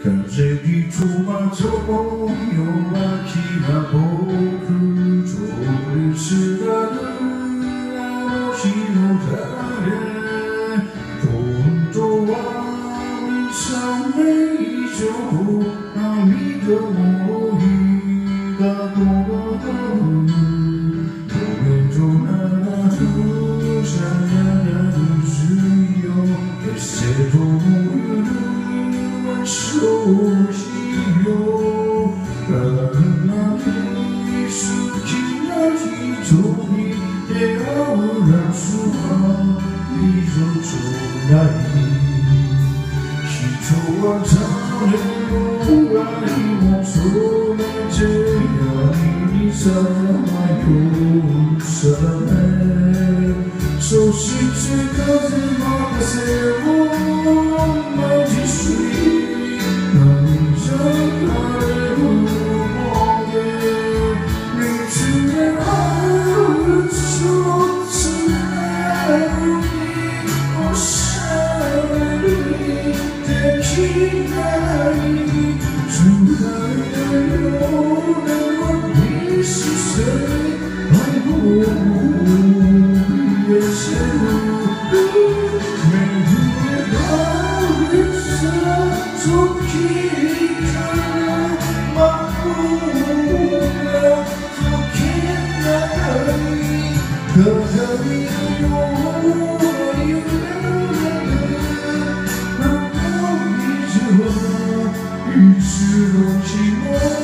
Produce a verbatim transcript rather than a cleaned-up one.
風に戸惑う弱気な僕通りすがるあの日の誰本当はにさんねん以上涙も日が転がるトゲとなるさやなる水よ決してともゆるそうしようただなき好きな人に出会う夏は一つない人は誰も愛もそれて闇にさまようさねそして風任せをマジスイいつの日も